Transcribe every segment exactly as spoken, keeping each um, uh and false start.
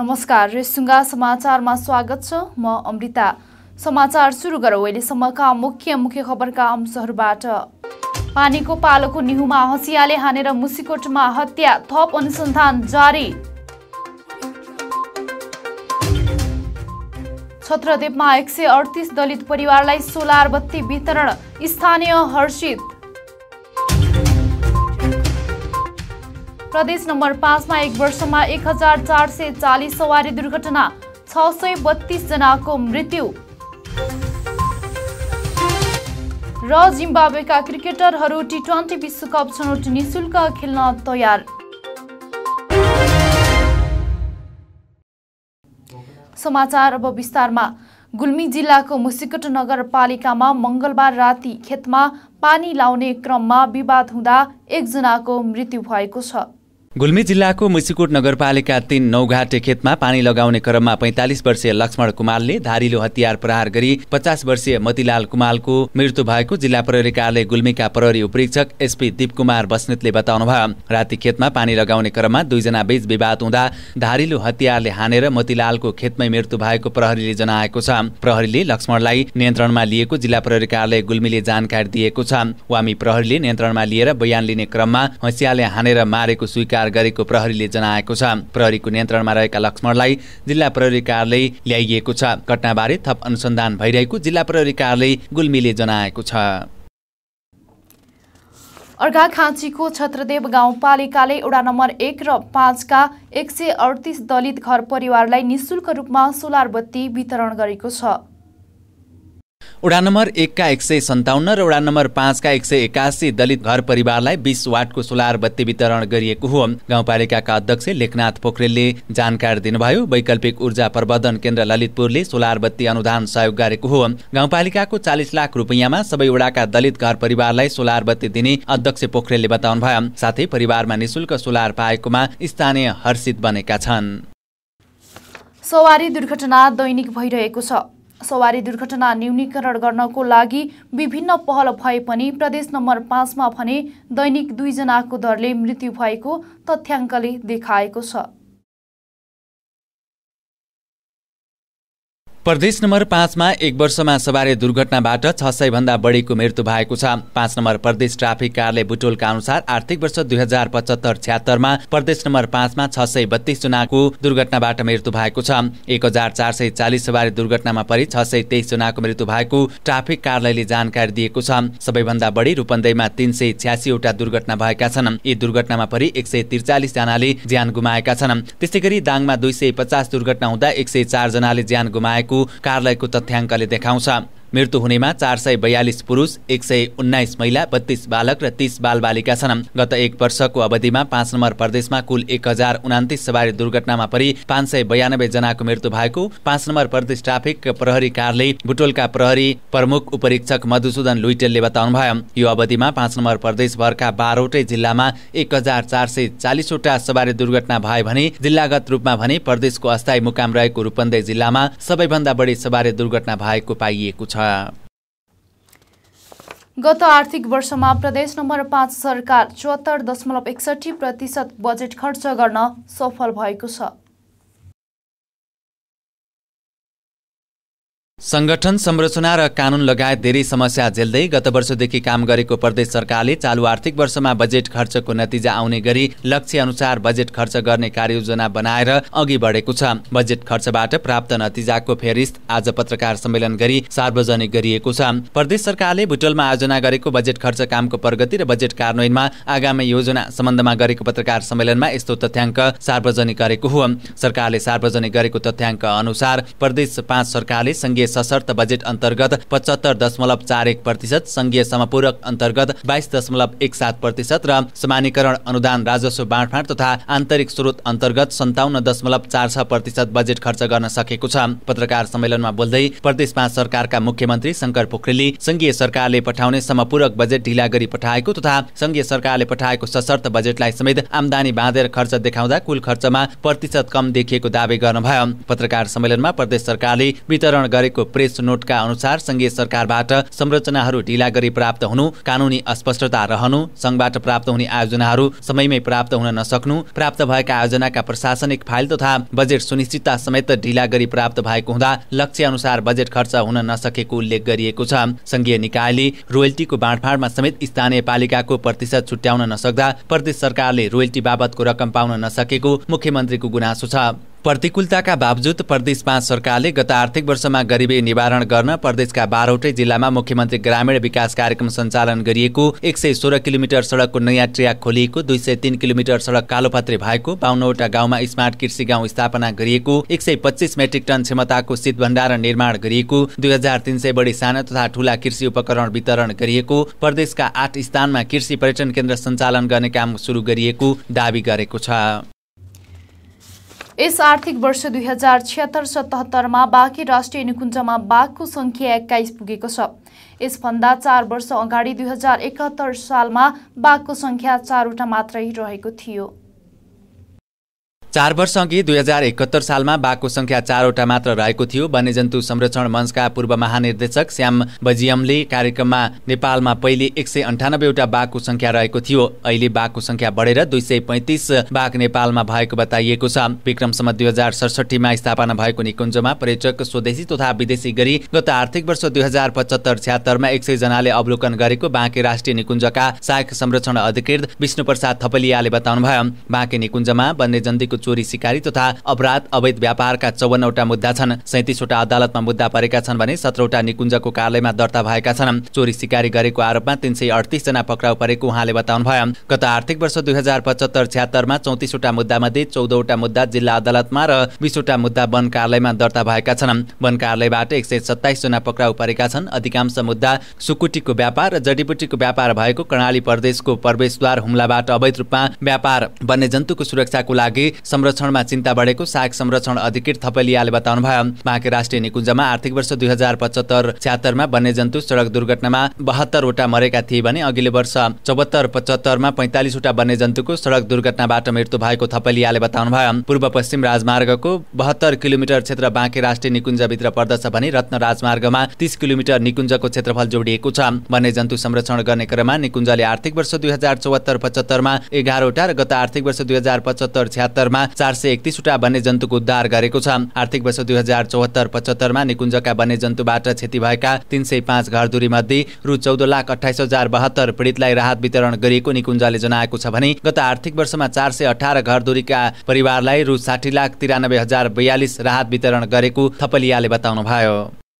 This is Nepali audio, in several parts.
नमस्कार, रेसुङ्गा समाचारमा स्वागत छ। म अमृता। समाचार सुरु गरौँ अहिलेसम्मका मुख्य मुख्य खबरका अंशहरूबाट। पानीको पालोको निहुमा हँसियाले हानेर मुसिकोटमा हत्या, थप अनुसन्धान जारी। छत्रदेवमा एक सय अडतिस दलित परिवारलाई सोलर बत्ती वितरण, स्थानीय हर्षित। प्रदेश नम्बर पाँचमा एक वर्षमा एक हजार चार सय चालिस सवारी दुर्घटना, छ सय बत्तीस जनाको मृत्यु। र जिम्बाब्वेका क्रिकेटरहरू टी ट्वेन्टी विश्वकप छनौट निशुल्क खेल्न तयार। समाचार अब विस्तारमा। गुल्मी जिल्लाको मुसिकोट नगरपालिकामा मंगलबार राति खेतमा पानी लाउने क्रममा विवाद हुँदा एकजनाको मृत्यु भएको छ। गुल्मी जिल्लाको मुसिकोट नगरपालिका तीन नौघाटे खेतमा पानी लगाउने क्रममा पैंतालिस वर्षीय लक्ष्मण कुमारले धारिलो हतियार प्रहार गरी पचास वर्षीय मतिलाल कुमारको मृत्यु भएको जिल्ला प्रहरी कार्यालय गुल्मीका प्रहरी उपरीक्षक एसपी दीप कुमार बस्नेतले बताउनुभयो। राति खेतमा पानी लगाउने क्रममा दुईजना बीच विवाद हुँदा धारिलो हतियारले हानेर मतिलालको खेतमै मृत्यु भएको प्रहरीले जनाएको छ। प्रहरीले लक्ष्मणलाई नियन्त्रणमा लिएको जिल्ला प्रहरी कार्यालय गुल्मीले जानकारी दिएको छ। वामी प्रहरीले नियन्त्रणमा लिएर बयान लिने क्रममा हँसियाले हानेर मारेको स्वीकार गरेको प्रहरीले जनाएको छ। प्रहरीको नियन्त्रणमा रहेका लक्ष्मणलाई जिल्ला प्रहरी कार्यालय ल्याइएको छ। घटनाबारे थप अनुसन्धान भइरहेको जिल्ला प्रहरी कार्यालय गुल्मीले जनाएको छ। अर्घाखाँचीको छत्रदेव गाउँपालिकाले वडा नम्बर एक र पाँचका एक सय अडतिस दलित घर परिवारलाई निशुल्क रूपमा सोलर बत्ती वितरण गरेको छ। वडा नम्बर एक का एक सय सन्ताउन्न र वडा नम्बर पाँच का एक सय एकासी दलित घर परिवारलाई बीस वाटको सोलर बत्ती वितरण गरिएको हो। गाउँपालिकाका अध्यक्ष लेखनाथ पोखरेलले जानकारी दिनुभयो। वैकल्पिक ऊर्जा प्रवर्धन केन्द्र ललितपुरले सोलर बत्ती अनुदान सहयोग गरेको हो। गाउँपालिकाको चालिस लाख रुपियाँमा सबै वडाका दलित घर परिवारलाई सोलर बत्ती दिने अध्यक्ष पोखरेलले बताउनुभयो। साथै परिवारमा निशुल्क सोलर पाएकोमा स्थानीय हर्षित बनेका छन्। सवारी दुर्घटना दैनिक भइरहेको छ। सवारी दुर्घटना न्यूनीकरण गर्नको लागि विभिन्न पहल भए पनि प्रदेश नम्बर पाँचमा भने दैनिक दुईजनाको दरले मृत्यु भएको तथ्याङ्कले देखाएको छ। प्रदेश नम्बर पाँचमा एक वर्षमा सवारी दुर्घटनाबाट छ सय भन्दा बढीको मृत्यु भएको छ। पाँच नम्बर प्रदेश ट्राफिक कार्यालय बुटोलका अनुसार आर्थिक वर्ष दुई हजार पचहत्तर छ्यात्तरमा प्रदेश नम्बर पाँचमा छ सय बत्तीस जनाको दुर्घटनाबाट मृत्यु भएको छ। एक हजार चार सय चालिस सवारी दुर्घटनामा परि छ सय तेइस जनाको मृत्यु भएको ट्राफिक कार्यालयले जानकारी दिएको छ। सबैभन्दा बढी रूपन्देहीमा तीन सय छ्यासीवटा दुर्घटना भएका छन्। यी दुर्घटनामा परि एक सय त्रिचालिस जनाले ज्यान गुमाएका छन्। त्यस्तै गरी दाङमा दुई सय पचास दुर्घटना हुँदा एक सय चार जनाले ज्यान गुमाएको कार्यालयको तथ्याङ्कले देखाउँछ। मृत्यु हुनेमा चार सय बयालिस पुरुष, एक सय उन्नाइस महिला, बत्तीस बालक र तीस बालबालिका छन्। गत एक वर्षको अवधिमा पाँच नम्बर प्रदेशमा कुल एक हजार उनातिस सवारी दुर्घटनामा परि पाँच सय बयानब्बे जनाको मृत्यु भएको पाँच नम्बर प्रदेश ट्राफिक प्रहरी कार्यालय बुटोलका प्रहरी प्रमुख उपरीक्षक मधुसूदन लुइटेलले बताउनुभयो। यो अवधिमा पाँच नम्बर प्रदेशभरका बाह्रवटै जिल्लामा एक हजार चार सय चालिसवटा सवारी दुर्घटना भए भने जिल्लागत रूपमा भने प्रदेशको अस्थायी मुकाम रहेको रूपन्देही जिल्लामा सबैभन्दा बढी सवारी दुर्घटना भएको पाइएको छ। गत आर्थिक वर्षमा प्रदेश नम्बर पाँच सरकार चौहत्तर दशमलव एकसठी प्रतिशत बजेट खर्च गर्न सफल भएको छ। संगठन संरचना र कानून लगायत धेरै समस्या झेल्दै गत वर्षदेखि काम गरेको प्रदेश सरकारले चालु आर्थिक वर्षमा बजेट खर्चको नतिजा आउने गरी लक्ष्य अनुसार बजेट खर्च गर्ने कार्ययोजना बनाएर अघि बढेको छ। बजेट खर्चबाट प्राप्त नतिजाको फेरिस्त आज पत्रकार सम्मेलन गरी सार्वजनिक गरिएको छ। प्रदेश सरकारले बुटोलमा आयोजना गरेको बजेट खर्च कामको प्रगति र बजेट कार्यान्वयनमा आगामी योजना सम्बन्धमा गरेको पत्रकार सम्मेलनमा यस्तो तथ्याङ्क सार्वजनिक गरेको हो। सरकारले सार्वजनिक गरेको तथ्याङ्क अनुसार प्रदेश पाँच सरकारले संघीय सशर्त बजेट अन्तर्गत पचहत्तर दशमलव चार एक प्रतिशत, संघीय समपूरक अन्तर्गत बाइस दशमलव एक सात प्रतिशत र समानीकरण अनुदान राजस्व बाँडफाँड तथा आन्तरिक स्रोत अन्तर्गत सन्ताउन्न दशमलव चार छ प्रतिशत बजेट खर्च गर्न सकेको छ। पत्रकार सम्मेलनमा बोल्दै प्रदेश पाँच सरकारका मुख्यमन्त्री शङ्कर पोखरेलले संघीय सरकारले पठाउने समपूरक बजेट ढिला गरी पठाएको तथा संघीय सरकारले पठाएको सशर्त बजेटलाई समेत आमदानी बाँधेर खर्च देखाउँदा कुल खर्चमा प्रतिशत कम देखिएको दावी गर्नुभयो। पत्रकार सम्मेलनमा प्रदेश सरकारले वितरण गरेको प्रेस नोटका अनुसार संघीय सरकारबाट संरचनाहरू ढिला गरी प्राप्त हुनु, कानुनी अस्पष्टता रहनु, संघबाट प्राप्त हुने आयोजनाहरू समयमै प्राप्त हुन नसक्नु, प्राप्त भएका आयोजनाका प्रशासनिक फाइल तथा बजेट सुनिश्चितता समेत ढिला गरी प्राप्त भएको हुँदा लक्ष्य अनुसार बजेट खर्च हुन नसकेको उल्लेख गरिएको छ। संघीय निकायले रोयल्टीको बाँडफाँडमा समेत स्थानीय पालिकाको प्रतिशत छुट्याउन नसक्दा प्रदेश सरकारले रोयल्टी बाबतको रकम पाउन नसकेको मुख्यमन्त्रीको गुनासो छ। प्रतिकूलताका बावजुद प्रदेश पाँच सरकारले गत आर्थिक वर्षमा गरिबी निवारण गर्न प्रदेशका बाह्रवटै जिल्लामा मुख्यमन्त्री ग्रामीण विकास कार्यक्रम सञ्चालन गरिएको, एक सय सोह्र किलोमिटर सडकको नयाँ ट्र्याक खोलिएको, दुई सय तीन किलोमिटर सडक कालोपत्रे भएको, बाउन्नवटा गाउँमा स्मार्ट कृषि गाउँ स्थापना गरिएको, एक सय पच्चिस मेट्रिक टन क्षमताको शीत भण्डारण निर्माण गरिएको, दुई हजार तीन सय बढी साना तथा ठूला कृषि उपकरण वितरण गरिएको, प्रदेशका आठ स्थानमा कृषि पर्यटन केन्द्र सञ्चालन गर्ने काम सुरु गरिएको दावी गरेको छ। यस आर्थिक वर्ष दुई हजार छिहत्तर सतहत्तरमा बाँकी राष्ट्रिय निकुञ्जमा बाघको संख्या एक्काइस पुगेको छ। यसभन्दा चार वर्ष अगाडि दुई हजार एकहत्तर सालमा बाघको संख्या चारवटा मात्रै रहेको थियो। चार वर्ष अघि दुई हजार एकहत्तर सालमा बाघको संख्या चारवटा मात्र रहेको थियो। वन्यजन्तु संरक्षण मञ्चका पूर्व महानिर्देशक श्याम बजियमले कार्यक्रममा नेपालमा पहिले एक सय अन्ठानब्बेवटा बाघको संख्या रहेको थियो। अहिले बाघको संख्या बढेर दुई सय पैँतिस बाघ नेपालमा भएको बताइएको छ। विक्रम सम्वत दुई हजार सडसठीमा स्थापना भएको निकुञ्जमा पर्यटक स्वदेशी तथा विदेशी गरी गत आर्थिक वर्ष दुई हजार पचहत्तर छ्यात्तरमा एक सय जनाले अवलोकन गरेको बाँके राष्ट्रिय निकुञ्जका सहायक संरक्षण अधिकृत विष्णु प्रसाद थपलियाले बताउनुभयो। बाँके निकुञ्जमा वन्यजन्तुको चोरी सिकारी तथा अपराध अवैध व्यापारका चौवन्नवटा मुद्दा छन्। सैंतिसवटा अदालतमा मुद्दा परेका छन् भने सत्रवटा निकुञ्जको कार्यालयमा दर्ता भएका छन्। चोरी सिकारी गरेको आरोपमा तीन सय अडतिस जना पक्राउ परेको उहाँले बताउनुभयो। गत आर्थिक वर्ष दुई हजार पचहत्तर छ्यात्तरमा चौतिसवटा मुद्दामध्ये चौधवटा मुद्दा जिल्ला अदालतमा र बीसवटा मुद्दा वन कार्यालयमा दर्ता भएका छन्। वन कार्यालयबाट एक सय सत्ताइस जना पक्राउ परेका छन्। अधिकांश मुद्दा सुकुटीको व्यापार र जडीबुटीको व्यापार भएको कर्णाली प्रदेशको प्रवेशद्वार हुम्लाबाट अवैध रूपमा व्यापार, वन्यजन्तुको सुरक्षाको लागि संरक्षणमा चिन्ता बढेको सहायक संरक्षण अधिकृत थपलियाले बताउनुभयो। बाँके राष्ट्रिय निकुञ्जमा आर्थिक वर्ष दुई हजार पचहत्तर छ्यात्तरमा वन्यजन्तु सडक दुर्घटनामा बहत्तरवटा मरेका थिए भने अघिल्लो वर्ष चौहत्तर पचहत्तरमा पैंतालिसवटा वन्यजन्तुको सडक दुर्घटनाबाट मृत्यु भएको थपलियाले बताउनुभयो। पूर्व पश्चिम राजमार्गको बहत्तर किलोमिटर क्षेत्र बाँके राष्ट्रिय निकुञ्जभित्र पर्दछ भने रत्न राजमार्गमा तीस किलोमिटर निकुञ्जको क्षेत्रफल जोडिएको छ। वन्यजन्तु संरक्षण गर्ने क्रममा निकुञ्जले आर्थिक वर्ष दुई हजार चौहत्तर पचहत्तरमा एघारवटा र गत आर्थिक वर्ष दुई हजार पचहत्तर छ्यात्तरमा चार सय एकतिसवटा वन्यजन्तुको उद्धार गरेको छ। आर्थिक वर्ष दुई हजार चौहत्तर पचहत्तरमा निकुञ्जका वन्यजन्तुबाट क्षति भएका तीन सय पाँच घरधुरी मध्ये रु चौध लाख अठाइस हजार बहत्तर पीडितलाई राहत वितरण गरिएको निकुञ्जले जनाएको छ भने गत आर्थिक वर्षमा चार सय अठार घरधुरीका परिवारलाई रु साठी लाख तिरानब्बे हजार बयालिस राहत वितरण गरेको थपलियाले बताउनुभयो।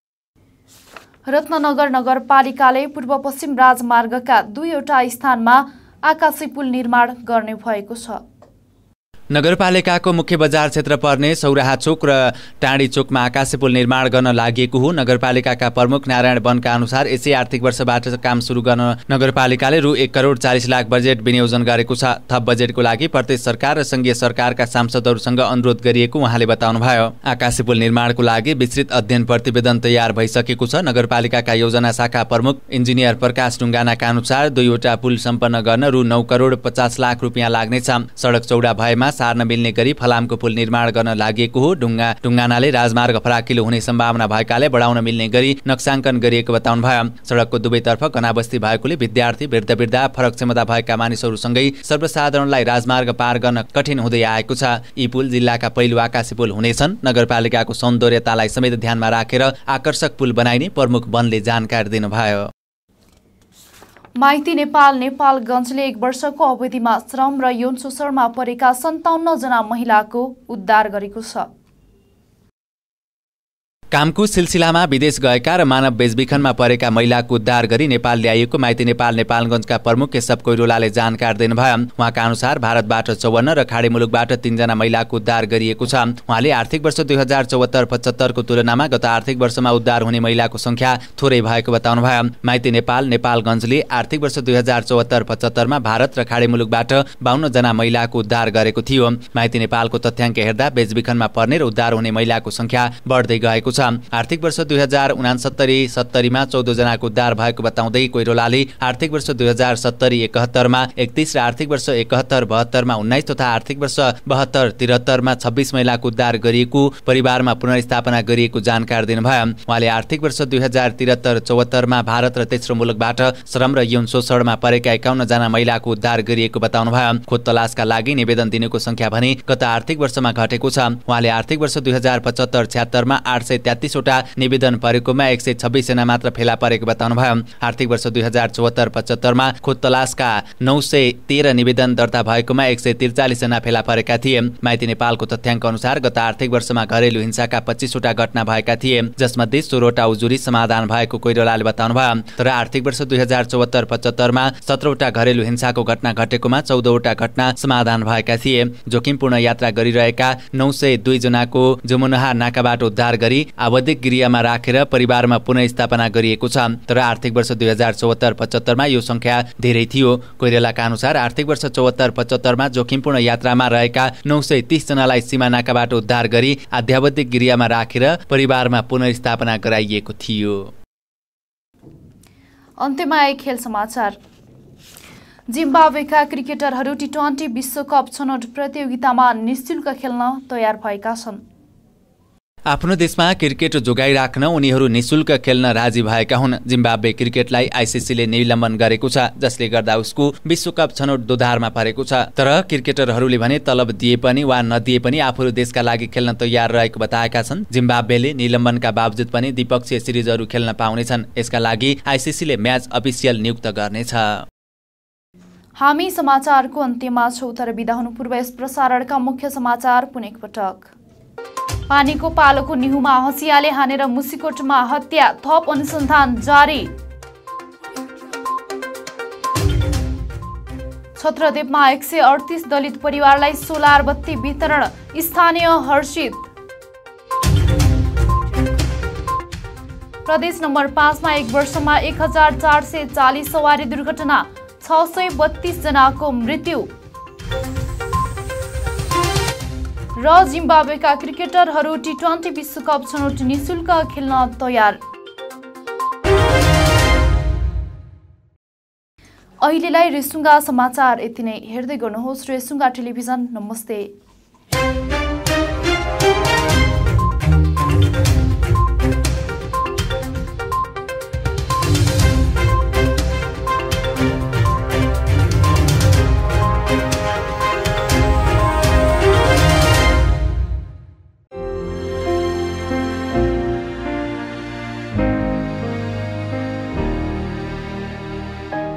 रत्ननगर नगरपालिकाले पूर्व पश्चिम राजमार्गका दुईवटा स्थानमा आकाशी पुल निर्माण गर्ने भएको छ। नगरपालिकाको मुख्य बजार क्षेत्र पर्ने सौराहा चोक र टाँडी चोकमा आकाशे पुल निर्माण गर्न लागेको हो। नगरपालिकाका प्रमुख नारायण वनका अनुसार यसै आर्थिक वर्षबाट काम सुरु गर्न नगरपालिकाले रु एक करोड चालिस लाख बजेट विनियोजन गरेको छ। थप बजेटको लागि प्रदेश सरकार र संघीय सरकारका सांसदहरूसँग अनुरोध गरिएको उहाँले बताउनुभयो। आकाशे पुल निर्माणको लागि विस्तृत अध्ययन प्रतिवेदन तयार भइसकेको छ। नगरपालिकाका योजना शाखा प्रमुख इन्जिनियर प्रकाश ढुङ्गानाका अनुसार दुईवटा पुल सम्पन्न गर्न रु नौ करोड पचास लाख रुपियाँ लाग्नेछ। सडक चौडा भएमा सार्न मिल्ने गरी फलामको पुल निर्माण गर्न लागेको हो। ढुङ्गा ढुङ्गानाले राजमार्ग फराकिलो हुने सम्भावना भएकाले बढाउन मिल्ने गरी नक्साङ्कन गरिएको बताउनुभयो। सडकको दुवैतर्फ घनाबस्ती भएकोले विद्यार्थी, वृद्ध वृद्धा, फरक क्षमता भएका मानिसहरूसँगै सर्वसाधारणलाई राजमार्ग पार गर्न कठिन हुँदै आएको छ। यी पुल जिल्लाका पहिलो आकाशी पुल हुनेछन्। नगरपालिकाको सौन्दर्यतालाई समेत ध्यानमा राखेर आकर्षक पुल बनाइने प्रमुख वनले जानकारी दिनुभयो। माइती नेपाल नेपालगञ्जले एक वर्षको अवधिमा श्रम र यौन शोषणमा परेका सन्ताउन्न जना महिलाको उद्धार गरेको छ। कामको सिलसिलामा विदेश गएका र मानव बेचबिखनमा परेका महिलाको उद्धार गरी नेपाल ल्याइएको माइती नेपाल नेपालगञ्जका प्रमुख केशव कोइरोलाले जानकारी दिनुभयो। उहाँका अनुसार भारतबाट चौवन्न र खाडी मुलुकबाट तीनजना महिलाको उद्धार गरिएको छ। उहाँले आर्थिक वर्ष दुई हजार चौहत्तर पचहत्तरको तुलनामा गत आर्थिक वर्षमा उद्धार हुने महिलाको संख्या थोरै भएको बताउनुभयो। माइती नेपाल नेपालगञ्जले आर्थिक वर्ष दुई हजार चौहत्तर पचहत्तरमा भारत र खाडी मुलुकबाट बाहन्न जना महिलाको उद्धार गरेको थियो। माइती नेपालको तथ्याङ्क हेर्दा बेचबिखनमा पर्ने र उद्धार हुने महिलाको संख्या बढ्दै गएको छ। छ। आर्थिक वर्ष दुई हजार उनासत्तरी सत्तरीमा चौध जनाको उद्धार भएको बताउँदै कोइरालाले आर्थिक वर्ष दुई हजार सत्तरी एकहत्तरमा एकतीस र आर्थिक वर्ष एकहत्तर बहत्तरमा उन्नाइस तथा आर्थिक वर्ष बहत्तर त्रिहत्तरमा छब्बिस महिलाको उद्धार गरिएको, परिवारमा पुनर्स्थापना गरिएको जानकारी दिनुभयो। उहाँले आर्थिक वर्ष दुई हजार त्रिहत्तर चौहत्तरमा भारत र तेस्रो मुलुकबाट श्रम र यौन शोषणमा परेका एकाउन्न जना महिलाको उद्धार गरिएको बताउनुभयो। खोज तलासका लागि निवेदन दिनेको संख्या भने गत आर्थिक वर्षमा घटेको छ। उहाँले आर्थिक वर्ष दुई हजार पचहत्तर छ्यात्तरमा आठ सय तेत्तिसवटा निवेदन परेकोमा एक सय छब्बिस जना मात्र फेला परेको बताउनुभयो। आर्थिक वर्ष दुई हजार चौहत्तर पचहत्तरमा खोज तलासका नौ सय तेह्र निवेदन दर्ता भएकोमा एक सय त्रिचालिस जना फेला परेका थिए। माइती नेपालको तथ्याङ्क अनुसार गत आर्थिक वर्षमा घरेलु हिंसाका पच्चीसवटा घटना भएका थिए, जसमध्ये सोह्रवटा उजुरी समाधान भएको कोइरालाले बताउनुभयो। तर आर्थिक वर्ष दुई हजार चौहत्तर पचहत्तरमा सत्रवटा घरेलु हिंसाको घटना घटेकोमा चौधवटा घटना समाधान भएका थिए। जोखिमपूर्ण यात्रा गरिरहेका नौ सय दुई जनाको जमुनहा नाकाबाट उद्धार गरी आवधिक गृहमा राखेर परिवारमा पुनर्स्थापना गरिएको छ। तर आर्थिक वर्ष दुई हजार चौहत्तर पचहत्तरमा यो संख्या धेरै थियो। कोइरालाका अनुसार आर्थिक वर्ष चौहत्तर पचहत्तरमा जोखिमपूर्ण यात्रामा रहेका नौ सय तीस जनालाई सीमा नाकाबाट उद्धार गरी आध्यावधिक गृहमा राखेर परिवारमा पुनर्स्थापना गराइएको थियो। अन्त्यमा एक खेल समाचार। जिम्बाब्वेका क्रिकेटरहरू टी ट्वेन्टी विश्वकप छनौट प्रतियोगितामा निशुल्क खेल्न तयार भएका छन्। आफ्नो देशमा क्रिकेट जोगाइराख्न उनीहरू निशुल्क खेल्न राजी भएका हुन्। जिम्बाब्वे क्रिकेटलाई आइसिसीले निलम्बन गरेको छ, जसले गर्दा उसको विश्वकप छनौट दोधारमा परेको छ। तर क्रिकेटरहरूले भने तलब दिए पनि वा नदिए पनि आफूहरू देशका लागि खेल्न तयार रहेको बताएका छन्। जिम्बाब्वेले निलम्बनका बावजुद पनि द्विपक्षीय सिरिजहरू खेल्न पाउनेछन्। यसका लागि आइसिसीले म्याच अफिसियल नियुक्त गर्नेछ। हामी समाचारको अन्त्यमा छौँ, तर बिदा हुनु पूर्व यस प्रसारणका मुख्य समाचार पुनः एकपटक। पानीको पालोको निहुमा हँसियाले हानेर मुसिकोटमा हत्या, थप अनुसन्धान जारी। छत्रदेवमा एक सय अडतिस दलित परिवारलाई सोलर बत्ती वितरण, स्थानीय हर्षित। प्रदेश नम्बर पाँचमा एक वर्षमा एक हजार चार सय चालिस सवारी दुर्घटना, छ सय बत्तीस जनाको मृत्यु। र जिम्बाब्वेका क्रिकेटरहरू टी ट्वेन्टी विश्वकप छनौट निशुल्क खेल्न तयार। अहिलेलाई रेसुङ्गा समाचार यति नै। हेर्दै गर्नुहोस् रेसुङ्गा टेलिभिजन। नमस्ते।